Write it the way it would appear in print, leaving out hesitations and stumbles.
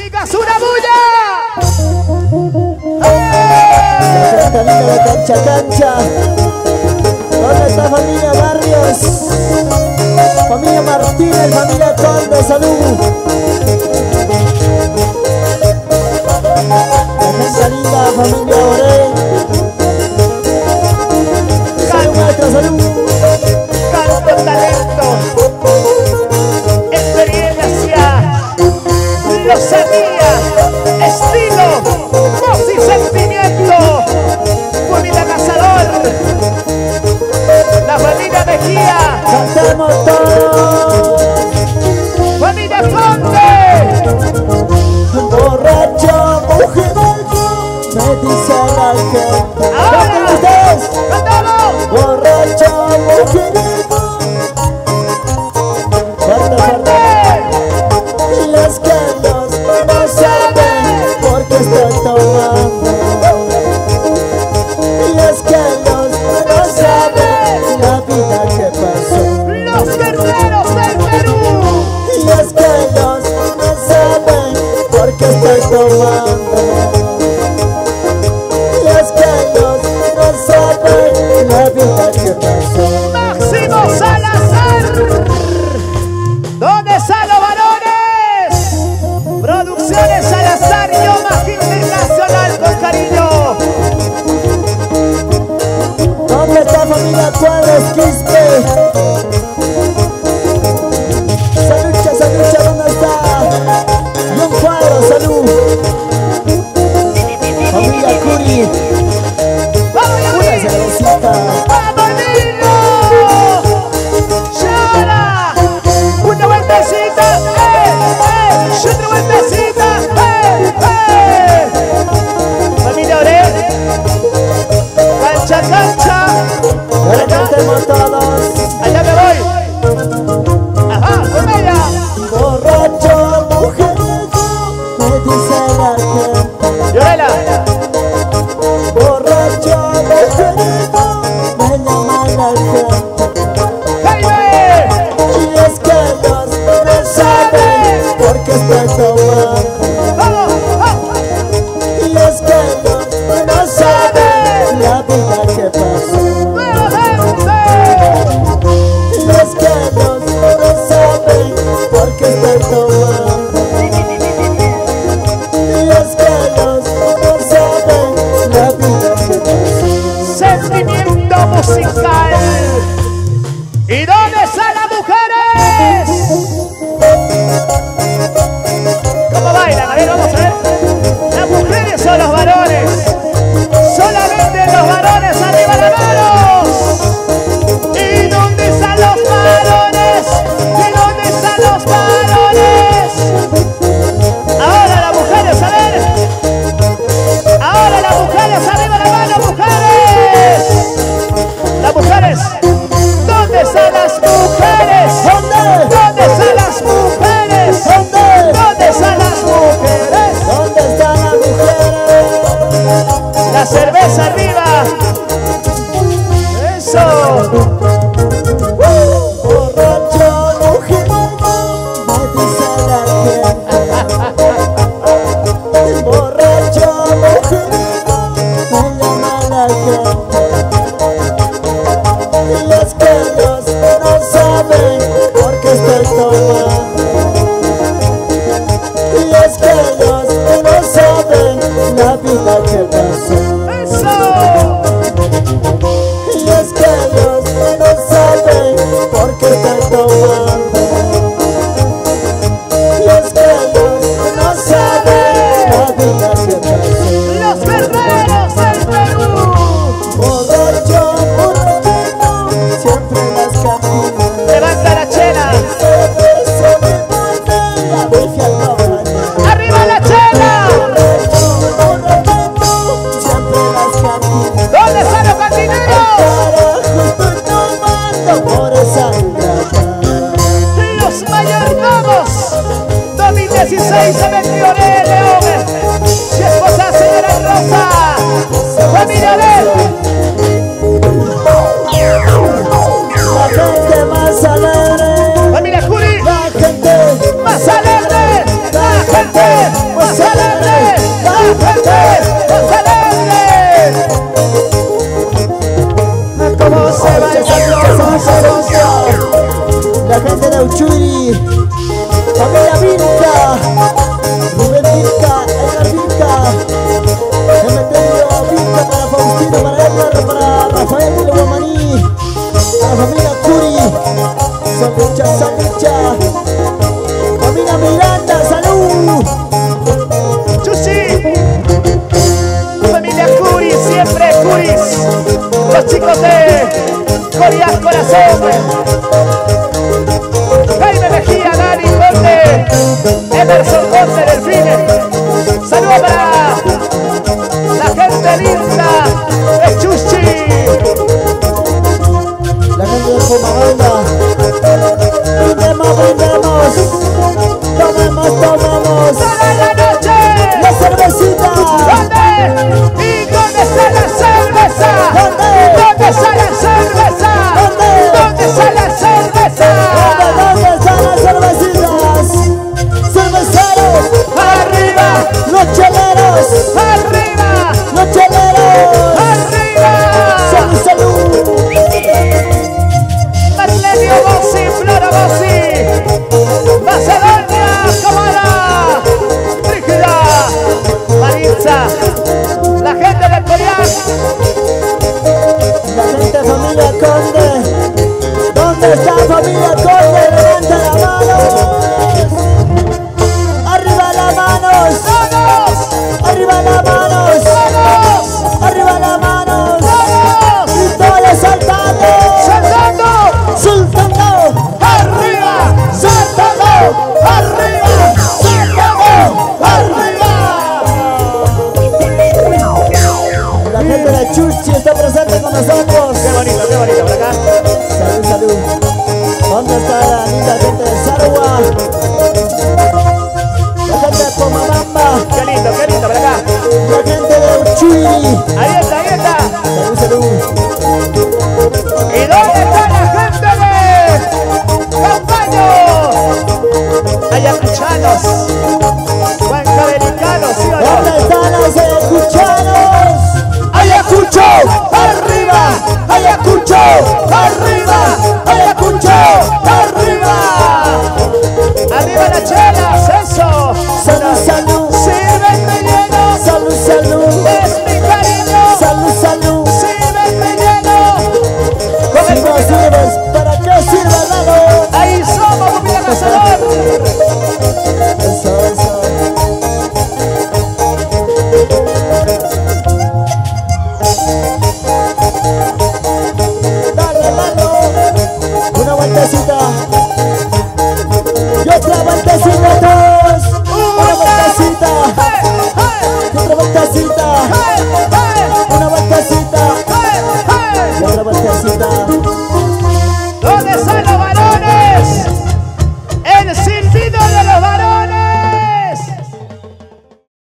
¡Chicas, una bulla! La cantalita de cancha cancha. ¿Dónde está familia Barrios? Familia Martínez, familia Conde, salud. La cancha linda, familia Orey. Salud, maestra, salud. Canto, talento, experiencia, lozanía, estilo, voz y sentimiento. Familia Cazador, la familia Mejía, Cantemos todos. familia Conde. Borracho, mujeriego, me dice la gente. Ahora, ustedes. ¡cantamos! Borracho, mujeriego. Fuerte, fuerte. Y los que no saben por qué estoy tomando. Y los que no saben la vida que pasó. Los guerreros del Perú. Y los que no saben por qué estoy tomando. Y los que no saben la vida que pasó. Máximo Salazar. ¿Dónde están los varones? Producciones Salazar y Omaha Internacional con cariño. ¿Dónde está familia Cuadros Quispe? Salucha, salucha, ¿dónde está? John Cuadros, salud. Familia Curi, ¡Vamos, una Yuri! cervecita. ¡Vamos, niño! ¡Llora! ¡Una vueltecita! ¡Y otra vueltecita! Familia Orel, cancha, cancha. Ahora cantemos todos. Allá me voy. Ajá, con ella. Borracho, mujeriego, me dice la gente. Llorela. Borracho, mujeriego, me llama la gente. Jaime. Y es que ellos no saben por qué estoy tomando. Vamos, vamos. Y es que ellos no saben la vida que pasó. Nuevamente. Y es que ellos no saben por qué estoy tomando. Y es que ellos no saben la vida que pasó. Sentimiento musical. ¿Y dónde están las mujeres? ¿Cómo bailan? A ver, vamos a ver. ¿Las mujeres o los varones? Solamente los varones, arriba las manos. ¿Y dónde están los varones? ¿Y dónde están los varones? Ahora las mujeres, a ver. Ahora las mujeres, arriba la mano, mujeres. Las mujeres. ¿Dónde están las mujeres? ¿Dónde? ¿Dónde están las mujeres? ¿Dónde? ¿Dónde están las mujeres? ¿Dónde están las mujeres? La cerveza arriba. Eso. Borracho, mujeriego, me dice la gente. Borracho, mujeriego, me llama la gente. Y es que ellos no saben por qué estoy tomando. Y es que ellos no saben la vida que pasó. Eso. Y es que ellos no saben por qué estoy tomando. Y es que ellos no saben la vida que pasó. Los guerreros del Perú. Borracho, borracho, siempre las cantinas. Levanta la chela. Cerveza de botella, deja la bañera. Arriba la chela. Borracho, borracho, siempre las cantinas. ¿Dónde están los cantineros? Carajo, estoy tomando por esa ingrata. Los mayordomos 2016 se metió de León. Su esposa, señora Rosa. Familia Abel. La gente más alegre, Familia Juli. la gente Más alegre. La gente más alegre, la gente más alegre. ¿Cómo se va la gente de Uchuri, familia Vinca, Rubén Vinca, Edgar Vinca, Emeterio Vinca, para Faustino, para Edgar, para Rafael Guamaní, para la familia Curi, Sangucha, familia Miranda, salud. Chuchi, familia Curi, siempre Curis, los chicos de Corias Corazón.